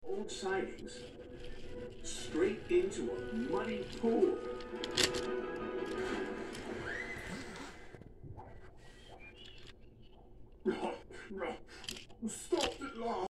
Old sightings straight into a muddy pool. Stop it, laugh.